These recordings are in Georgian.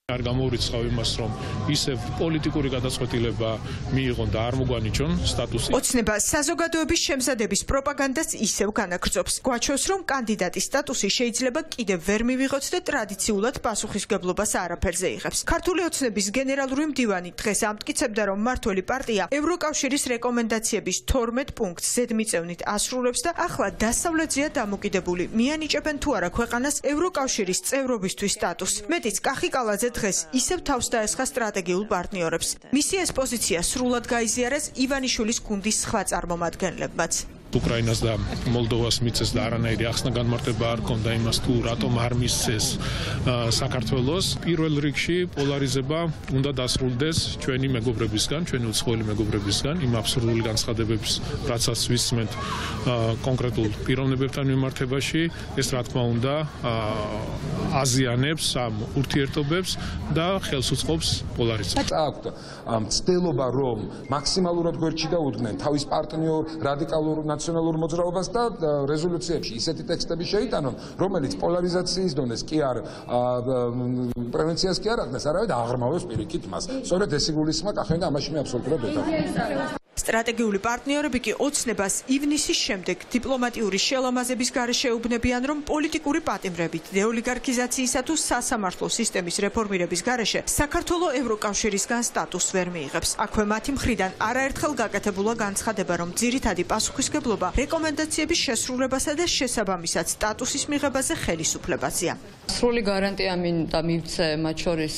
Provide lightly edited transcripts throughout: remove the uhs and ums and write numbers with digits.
არ გამოურიცხავ იმას, რომ ისევ პოლიტიკური გადაწყვეტილება მიიღონ და არ მოგვანიჭონ სტატუსი. ოცნება საზოგადოების შემზადების პროპაგანდას ისევ განაგრძობს. გვაჩვენს, რომ კანდიდატის სტატუსი შეიძლება კიდევ ვერ მივიღოთ და ტრადიციულად პასუხისმგებლობას არაფერზე იღებს. ქართული ოცნების გენერალური მდივანი დღეს ამტკიცებდა, რომ მმართველი პარტია ევროკავშირის რეკომენდაციების 12 პუნქტს ზედმიწევნით ასრულებს და ახლა დასავლეთზეა დამოკიდებული, მიანიჭებენ თუ არა ქვეყანას ევროკავშირის წევრობისთვის სტატუსს. მეტიც კახი კალაძე დღეს ისევ თავს დაესხა სტრატეგიულ პარტნიორებს. მისი ეს პოზიცია სრულად გაიზიარეს ივანიშვილის გუნდის სხვა წარმომადგენლებმაც. უკრაინას და მოლდოვას მიწეს და არანაირი ახსნა განმარტება არ ქონდა იმას თუ რატომ არ მისცეს საქართველოს. პირველ რიგში პოლარიზება უნდა დასრულდეს ჩვენი მეგობრებისგან, ჩვენი უცხოელი მეგობრებისგან, იმ აბსურდული განცხადებების, რაცაც ვისმენთ კონკრეტულ პიროვნებებთან მიმართებაში, ეს რა თქმა უნდა აზიანებს ამ ურთიერთობებს და ხელს უწყობს პოლარიზებას. აქვთ მცდელობა, რომ მაქსიმალურად გვერდში დაუდგნენ თავის პარტნიორ რადიკალურ ნაციონალურ მოძრაობას და რეზოლუციებში ისეთი ტექსტები შეიტანონ, რომელიც პოლარიზაციის დონეს კი არ პრევენციას კი არ ახდენს, არამედ აღრმავებს პირიქით მას. სწორედ ეს იგულისხმება კახეთს და ამაში მე აბსოლუტურად ვეთანხმები. სტრატეგიული პარტნიორები კი ოცნებას ივნისის შემდეგ დიპლომატიური შელამაზების გარეშე ეუბნებიან, რომ პოლიტიკური პატიმრებით დეოლიგარქიზაციისა თუ სასამართლო სისტემის რეფორმირების გარეშე საქართველოს ევროკავშირისგან სტატუსს ვერ მიიღებს. აქვე მათი მხრიდან არაერთხელ გაკეთებულა განცხადება, რომ ძირითადი პასუხისმგებლობა რეკომენდაციების შესრულებასა და შესაბამისად სტატუსის მიღებაზე ხელისუფლებაზეა. სრული გარანტია მინდა მივცე მათ შორის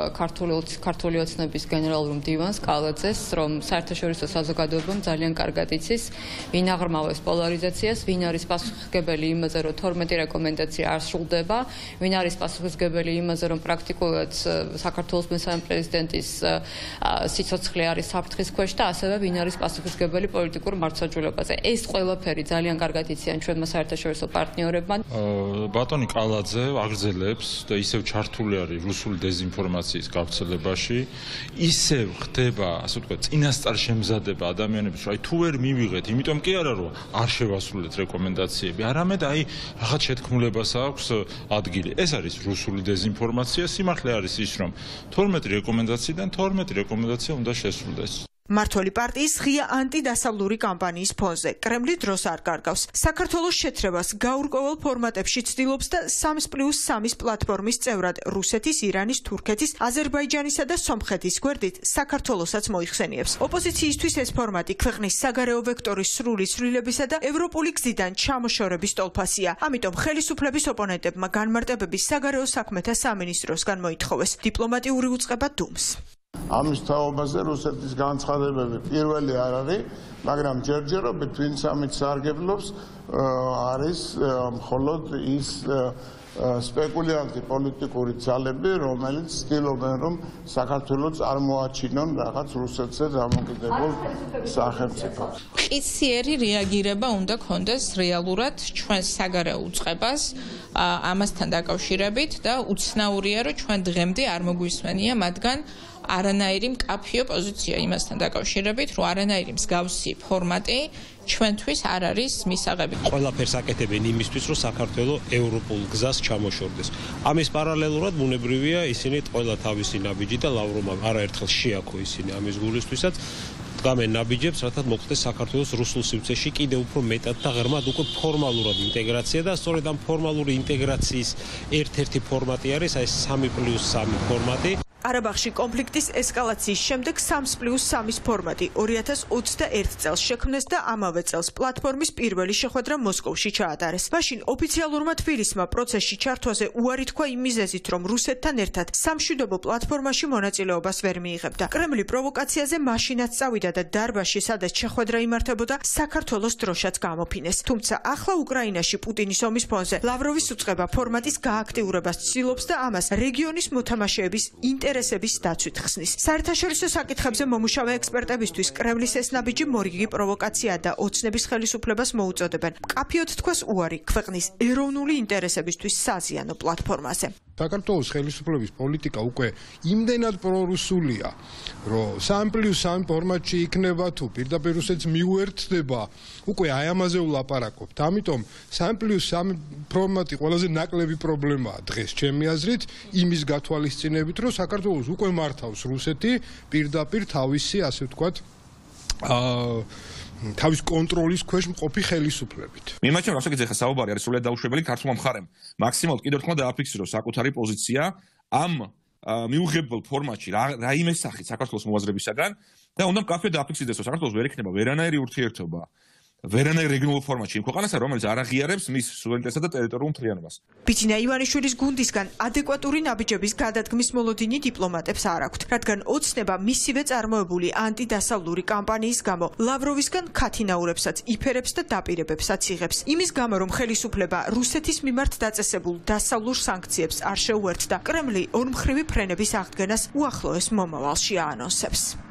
ქართული ოცნების გენერალურ მდივანს კალაძეს, რომ საერთაშორისო საზოგადოებამ ძალიან კარგად იცის, ვინ აღრმავებს პოლარიზაციას, ვინ არის პასუხისმგებელი იმაზე, რომ 12 რეკომენდაცია არ სრულდება, ვინ არის პასუხისმგებელი იმაზე, რომ პრაქტიკულად საქართველოს მესამე პრეზიდენტის სიცოცხლე არის საფრთხის ქვეშ და ასევე ვინ არის პასუხისმგებელი პოლიტიკურ მართლმსაჯულებაზე. ეს ყველაფერი ძალიან კარგად იციან ჩვენმა საერთაშორისო პარტნიორებმა. ბატონი კალაძე აგრძელებს და ისევ ჩართული არის რუსული დეзинფორმაციის გავრცელებაში, ისევ ხდება, ასე ვთქვათ, წინასწარ შემზადება ადამიანების, რომ თუ ვერ მივიღეთ, იმიტომ კი არა რომ არ შევასრულეთ რეკომენდაციები, არამედ რაღაც შეთქმულებას აქვს ადგილი. ეს არის რუსული დეзинფორმაცია, სიმართლე არის ის, რომ 12 რეკომენდაციიდან 12 რეკომენდაცია უნდა შესრულდეს. მმართველი პარტიის ღია ანტიდასავლური კამპანიის ფონზე კრემლი დროს არ კარგავს. საქართველოს შეთრებას გაურკვეველ ფორმატებში ცდილობს და 3+3 პლატფორმის წევრად რუსეთის, ირანის, თურქეთის, აზერბაიჯანისა და სომხეთის გვერდით საქართველოსაც მოიხსენიებს. ოპოზიციისთვის ეს ფორმატი ქვეყნის საგარეო ვექტორის სრული ცვლილებისა და ევროპული გზიდან ჩამოშორების ტოლფასია. ამიტომ ხელისუფლების ოპონენტებმა განმარტებების საგარეო საქმეთა სამინისტროსგან მოითხოვეს. დიპლომატიური უწყება დუმს. ამის თაობაზე რუსეთის განცხადებები პირველი არ არის, მაგრამ ჯერჯერობით ვინც ამით სარგებლობს არის მხოლოდ ის სპეკულიანტი პოლიტიკური ძალები, რომელიც ცდილობენ რომ საქართველოს წარმოაჩინონ რაღაც რუსეთზე დამოკიდებულ სახელმწიფოს. ყიციერი რეაგირება უნდა ქონდეს რეალურად ჩვენს საგარეო უწყებას ამასთან დაკავშირებით და უცნაურია რომ ჩვენ დღემდე არ მოგვისმენია მათგან არანაირი მკაფიო პოზიცია იმასთან დაკავშირებით, რომ არანაირი მსგავსი ფორმატი ჩვენთვის არ არის მისაღები. ყველაფერს აკეთებენ იმისთვის, რომ საქართველოს ევროპულ გზას ჩამოშორდეს. ამის პარალელურად ბუნებრივია ისინი ყველა თავისი ნაბიჯი და ლავრუმამ არაერთხელ შეაქო ისინი ამის გულისთვისაც დგამენ ნაბიჯებს, რათა მოხდეს საქართველოს რუსულ სივრცეში კიდევ უფრო მეტად და ღრმად უკვე ფორმალურად ინტეგრაცია და სწორედ ამ ფორმალური ინტეგრაციის ერთ-ერთი ფორმატი არის ეს 3+3 ფორმატი. ყარაბაღში კონფლიქტის ესკალაციის შემდეგ 3+3 ფორმატი 2021 წელს შექმნეს და ამავე წელს პლატფორმის პირველი შეხვედრა მოსკოვში ჩაატარეს. მაშინ ოფიციალურმა თბილისმა პროცესში ჩართვაზე უარი თქვა იმ მიზეზით, რომ რუსეთთან ერთად სამშვიდობო პლატფორმაში მონაწილეობას ვერ მიიღებდა. კრემლი პროვოკაციაზე მაშინაც წავიდა და დარბაზში, სადაც შეხვედრა იმართებოდა, საქართველოს დროშაც გამოფინეს. თუმცა ახლა უკრაინაში პუტინის ომის ფონზე ლავროვის უწყება ფორმატის გააქტიურებას ცდილობს და ამას რეგიონის მოთამაშეების ინტერესების დაცვით ხსნის. საერთაშორისო საკითხებზე მომუშავე ექსპერტებისთვის კრემლის ეს ნაბიჯი მორიგი პროვოკაცია და ოცნების ხელისუფლებას მოუწოდებენ. მკაფიოდ თქვას უარი ქვეყნის ეროვნული ინტერესებისთვის საზიანო პლატფორმაზე. საქართველოს ხელისუფლების პოლიტიკა უკვე იმდენად პრორუსულია, რომ 3+3 ფორმატში იქნება თუ პირდაპირ რუსეთს მიუერთდება, უკვე აი ამაზე ვლაპარაკობთ. ამიტომ 3+3 ფორმატი ყველაზე ნაკლები პრობლემაა დღეს ჩემი აზრით, იმის გათვალისწინებით, რომ საქართველოს უკვე მართავს რუსეთი პირდაპირ თავისი, ასე ვთქვათ, თავის კონტროლის ქვეშ მყოფი ხელისუფლებით. მიმაჩნევ, რასაც ეხა საუბარი არის სრულად დაუშვებელი ქართულმა მხარემ. მაქსიმალურად კიდევ ერთხელ დააფიქსიროს საკუთარი პოზიცია ამ მიუღებელ ფორმატში რაიმე სახით საქართველოს მოაზრებისაგან და უნდა მკაფიო დააფიქსირდეს, რომ საქართველოს ვერ იქნება ვერანაირი ურთიერთობა ვერანაირ რეგიონულ ფორმატში იმ ქვეყანასთან, რომელიც არ აღიარებს მის სუვერენიტეტსა და ტერიტორიულ მთლიანობას. ბიძინა ივანიშვილის გუნდისგან ადეკვატური ნაბიჯების გადადგმის მოლოდინი დიპლომატებს არ აქვთ, რადგან ოცნება მისივე წარმოებული ანტიდასავლური კამპანიის გამო ლავროვისგან ქათინაურებსაც იფერებს და დაპირებებსაც იღებს. იმის გამო, რომ ხელისუფლება რუსეთის მიმართ დაწესებულ დასავლურ სანქციებს არ შეუერთდა, კრემლი ორმხრივი ფრენების აღდგენას უახლოეს მომავალში აანონსებს.